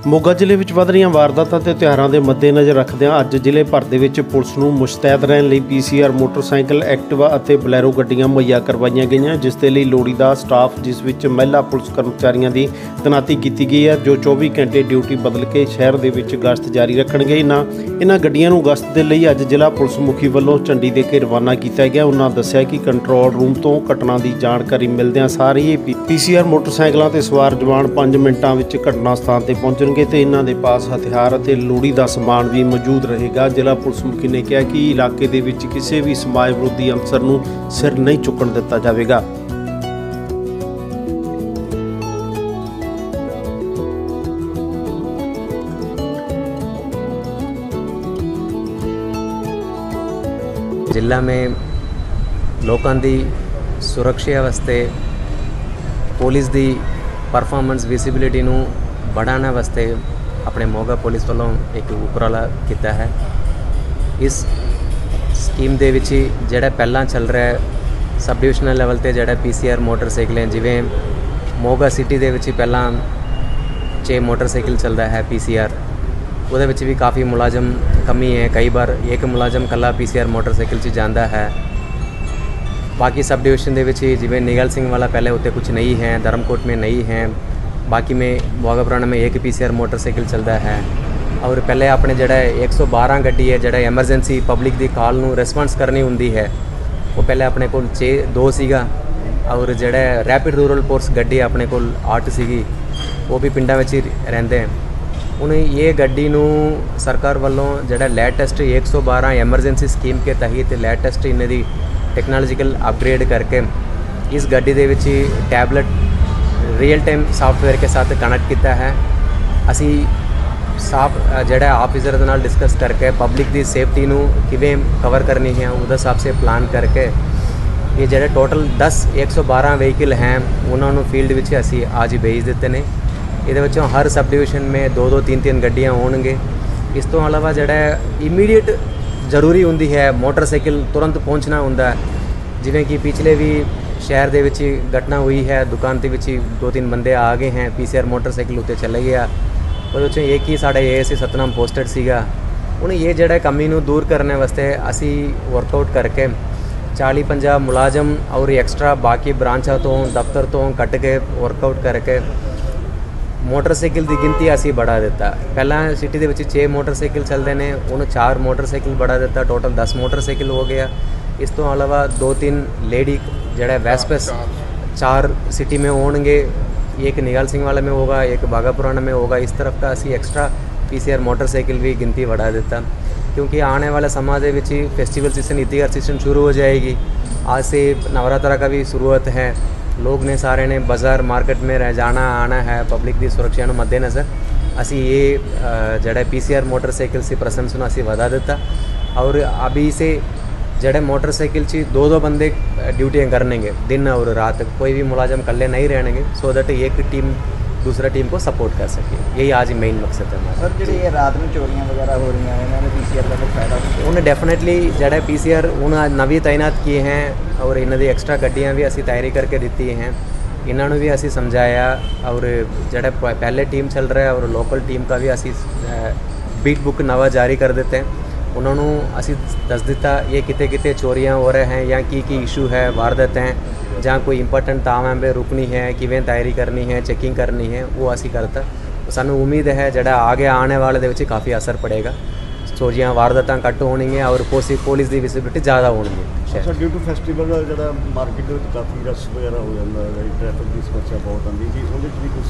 मोगा ਜ਼ਿਲ੍ਹੇ ਵਿੱਚ ਵਧ ਰਹੀਆਂ ਵਾਰਦਾਤਾਂ ਤੇ ਤਿਉਹਾਰਾਂ ਦੇ ਮੱਦੇਨਜ਼ਰ ਰੱਖਦਿਆਂ ਅੱਜ ਜ਼ਿਲ੍ਹੇ ਭਰ ਦੇ ਵਿੱਚ ਪੁਲਿਸ ਨੂੰ ਮੁਸ਼ਤੈਦ ਰਹਿਣ ਲਈ ਪੀਸੀਆਰ ਮੋਟਰਸਾਈਕਲ, ਐਕਟਿਵਾ ਅਤੇ ਬਲੈਰੋ ਗੱਡੀਆਂ ਮੁਹੱਈਆ ਕਰਵਾਈਆਂ ਗਈਆਂ, ਜਿਸ ਦੇ ਲਈ ਲੋੜੀਂਦਾ ਸਟਾਫ ਜਿਸ ਵਿੱਚ ਮਹਿਲਾ ਪੁਲਿਸ ਕਰਮਚਾਰੀਆਂ ਦੀ ਤੈਨਾਤੀ ਕੀਤੀ ਗਈ ਹੈ, ਜੋ 24 ਘੰਟੇ ਡਿਊਟੀ ਬਦਲ ਕੇ ਸ਼ਹਿਰ ਦੇ ਵਿੱਚ ਗਸ਼ਤ ਜਾਰੀ ਰੱਖਣਗੇ। ਇਹਨਾਂ ਗੱਡੀਆਂ ਨੂੰ ਗਸ਼ਤ ਦੇ ਲਈ ਅੱਜ ਜ਼ਿਲ੍ਹਾ ਪੁਲਿਸ ਮੁਖੀ ਵੱਲੋਂ ਝੰਡੀ ਦੇ ਕੇ ਰਵਾਨਾ ਕੀਤਾ ਗਿਆ। ਉਹਨਾਂ ਦੱਸਿਆ ਕਿ ਕੰਟਰੋਲ ਰੂਮ ਤੋਂ ਘਟਨਾ ਦੀ ਜਾਣਕਾਰੀ ਮਿਲਦਿਆਂ ਸਾਰ ਹੀ ਪੀਸੀਆਰ ਮੋਟਰਸਾਈਕਲਾਂ ਤੇ ਸਵਾਰ ਜਵਾਨ 5 ਮਿੰਟਾਂ ਵਿੱਚ ਘਟਨਾ ਸਥਾਨ ਤੇ ਪਹੁੰਚਣਗੇ ਤੇ ਇਹਨਾਂ ਦੇ ਪਾਸ ਹਥਿਆਰ ਅਤੇ ਲੋੜੀਂਦਾ ਸਮਾਨ ਵੀ ਮੌਜੂਦ ਰਹੇਗਾ। ਜ਼ਿਲ੍ਹਾ ਪੁਲਿਸ ਮੁਖੀ ਨੇ ਕਿਹਾ ਕਿ ਇਲਾਕੇ ਦੇ ਵਿੱਚ ਕਿਸੇ ਵੀ ਸਮਾਜ ਵਿਰੋਧੀ ਅਨਸਰ ਨੂੰ ਸਿਰ ਨਹੀਂ ਚੁੱਕਣ ਦਿੱਤਾ ਜਾਵੇਗਾ। जिला में लोगों की सुरक्षा वास्ते पुलिस की परफॉर्मेंस विजिबिलिटी नू बढ़ाने वास्ते अपने मोगा पुलिस वालों एक उपराला किया है। इस स्कीम दे विच जिहड़ा पहला चल रहा है सब डिविजनल लेवल ते जिहड़ा पीसीआर मोटरसाइकिलें जिवें मोगा सिटी दे विच पहला 6 मोटरसाइकिल चलता है पीसीआर, ਉਹਦੇ ਵਿੱਚ भी काफ़ी मुलाजम कमी है। कई बार एक मुलाजम कला पीसीआर मोटरसाइकिल से जाता है। बाकी सब डिविजन के जिमें निगल सिंह वाला पहले उत्ते कुछ नहीं है, धर्मकोट में नहीं है, बाकी में वाघापुराना में एक पीसीआर मोटरसाइकिल चलता है। और पहले अपने जड़ा 112 गड्डी है जड़ा एमरजेंसी पब्लिक की कॉल नू रिस्पॉन्स करनी होंदी है, वो पहले अपने को 2 सीगा। और जड़ा रैपिड रूरल फोर्स गड्डी अपने को 8 सीगी, वो भी पिंडा में ही रहते हैं। ਹੁਣ ये गड्डी नू सरकार वालों जड़ा लेटेस्ट 112 एमरजेंसी स्कीम के तहत लेटेस्ट इन्हें दी टेक्नोलॉजिकल अपग्रेड करके इस गड्डी दे विच टैबलेट रियल टाइम सॉफ्टवेयर के साथ कनेक्ट किया है। असी साफ जड़ा ऑफिसर दे नाल डिस्कस करके पब्लिक की सेफ्टी नू किवें कवर करनी है उस हिसाब से प्लान करके ये जड़े टोटल 10 112 व्हीकल हैं उन्होंने फील्ड विच असी आज ही भेज दिते ने। ਇਹਦੇ ਵਿੱਚੋਂ हर सब डिविजन में 2-2 3-3 ਗੱਡੀਆਂ ਹੋਣਗੇ। ਇਸ ਤੋਂ ਇਲਾਵਾ ਜਿਹੜਾ ਇਮੀਡੀਏਟ ਜ਼ਰੂਰੀ ਹੁੰਦੀ ਹੈ ਮੋਟਰਸਾਈਕਲ ਤੁਰੰਤ ਪਹੁੰਚਣਾ ਹੁੰਦਾ, ਜਿਵੇਂ ਕਿ ਪਿਛਲੇ ਵੀ ਸ਼ਹਿਰ ਦੇ ਵਿੱਚ ਘਟਨਾ ਹੋਈ है, दुकान ਦੇ ਵਿੱਚ 2-3 ਬੰਦੇ ਆ ਗਏ हैं, पीसीआर मोटरसाइकिल ਉੱਤੇ ਚਲੇ ਗਿਆ। ਉਹਦੇ ਵਿੱਚੋਂ ਇੱਕ ਹੀ ਸਾਡੇ ਏਐਸਏ ਸਤਨਾਮ ਪੋਸਟਡ ਸੀਗਾ। ਹੁਣ ਇਹ ਜਿਹੜਾ ਕਮੀ ਨੂੰ ਦੂਰ ਕਰਨ ਵਾਸਤੇ ਅਸੀਂ ਵਰਕਆਊਟ ਕਰਕੇ 40-50 ਮੁਲਾਜ਼ਮ और एक्स्ट्रा बाकी ब्रांचों तो दफ्तर तो कट के वर्कआउट करके मोटरसाइकिल की गिनती असी बढ़ा दिता। पहला सिटी के 6 मोटरसाइकिल चलते हैं, उन्होंने 4 मोटरसाइकिल बढ़ा दिता, टोटल 10 मोटरसाइकिल हो गया। इस तो अलावा 2-3 लेडी जड़ा वेस्पस 4 सिटी में होंगे, एक निगल सिंह वाले में होगा, एक बाघापुराना में होगा। इस तरफ का असी एक्स्ट्रा पीसीआर मोटरसाइकिल भी गिनती बढ़ा देता, क्योंकि आने वाले समाज के फेस्टिवल सीजन ईदगाह सीजन शुरू हो जाएगी। आज से नवरात्रा का भी शुरुआत है, लोग ने सारे ने बाज़ार मार्केट में रह जाना आना है। पब्लिक की सुरक्षा को मद्देनज़र असी ये जड़ा पीसीआर मोटरसाइकिल से प्रसंस असी वधा दिता। और अभी से जड़े मोटरसाइकिल से 2-2 बंदे ड्यूटियाँ करनेंगे दिन और रात, कोई भी मुलाजम कल्ले नहीं रहनेंगे, सो दैट एक टीम दूसरा टीम को सपोर्ट कर सके। यही आज मेन मकसद है हमारा। सर जी रात में चोरियां वगैरह हो रही हैं, इन्होंने पीसीआर का फायदा उन्हें डेफिनेटली जड़ा पीसीआर उन्हें नवी तैनात किए हैं और इन्हों की एक्स्ट्रा गड्डियाँ भी असी तैयारी करके दी हैं। इन्होंने भी असी समझाया और जड़ा पहले टीम चल रहा है और लोकल टीम का भी असी बीट बुक नवा जारी कर देते हैं। उन्होंने असी दस दिता ये किते किते चोरियाँ हो रहे हैं या की इशू है, वारदात हैं, जहाँ कोई इंपॉर्टेंट ताम है रुकनी है, किवें तैयारी करनी है, चेकिंग करनी है, वो असी करता। सानू उम्मीद है जड़ा आगे आने वाले दे विच काफ़ी असर पड़ेगा, चोरियाँ वारदात घट होनी और पुलिस की विजिबिलिटी ज़्यादा होनी। अच्छा, ड्यू टू फेस्टिवल जो मार्केट में काफ़ी रश वगैरह हो जाता है, ट्रैफिक की समस्या बहुत आती जी, वो भी कुछ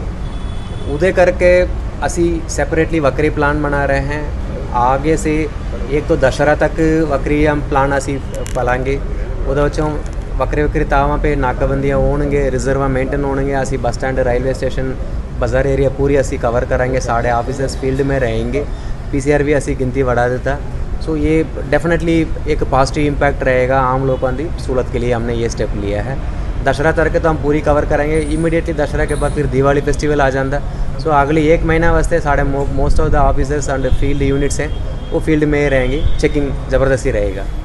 सहाय उदे करके असी सैपरेटली वक्री प्लान बना रहे हैं। आगे से एक तो दशहरा तक वक्री हम प्लान असी पलाएंगे, वो वक्री तावां पे नाकाबंदियाँ होंगे, रिजर्व मेंटेन होंगे। असी बस स्टैंड, रेलवे स्टेशन, बाज़ार एरिया पूरी असी कवर कराएंगे, साढ़े ऑफिसर्स फील्ड में रहेंगे। पीसीआर भी असी गिनती बढ़ा देता। सो ये डेफिनेटली एक पॉजिटिव इम्पैक्ट रहेगा आम लोगों की सहूलत के लिए हमने ये स्टेप लिया है। दशहरा तक तो हम पूरी कवर करेंगे। इमीडिएटली दशहरा के बाद फिर दिवाली फेस्टिवल आ जाता। सो अगली 1 महीना वास्ते साढ़े most of the officers and field units हैं वो फील्ड में रहेंगी, चेकिंग ज़बरदस्ती रहेगा।